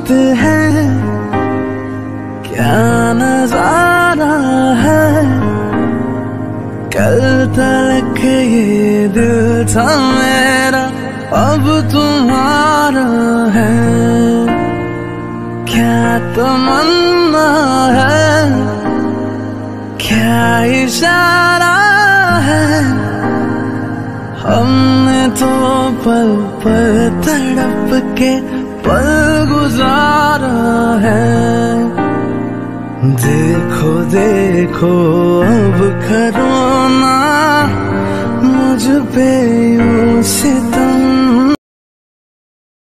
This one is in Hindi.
पे है, क्या नजारा है। कल तक ये दिल था मेरा, अब तुम्हारा है। क्या तमन्ना है, क्या इशारा है। हमने तो पल पल तड़प के पल गुजारा है। देखो देखो अब करो ना मुझ पे यूं सितम।